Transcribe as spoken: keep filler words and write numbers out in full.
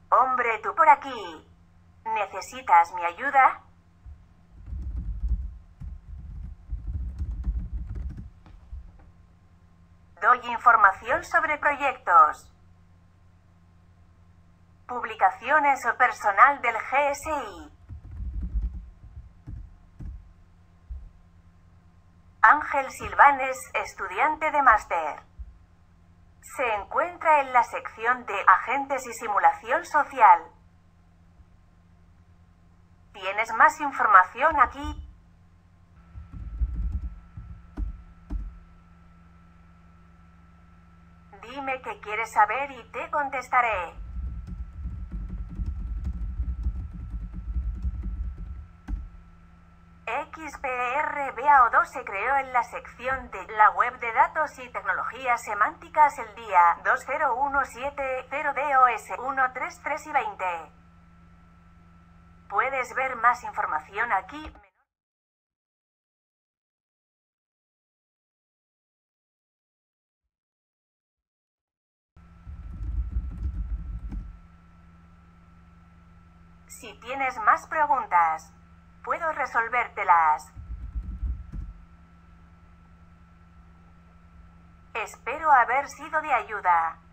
Hombre, tú por aquí. ¿Necesitas mi ayuda? Doy información sobre proyectos, publicaciones o personal del G S I. Ángel Silvanes, estudiante de máster. Se encuentra en la sección de Agentes y Simulación Social. ¿Tienes más información aquí? Dime qué quieres saber y te contestaré. X P R B A O dos se creó en la sección de la web de datos y tecnologías semánticas el día dos cero uno siete cero D O S uno tres tres y veinte. Puedes ver más información aquí. Si tienes más preguntas, puedo resolvértelas. Espero haber sido de ayuda.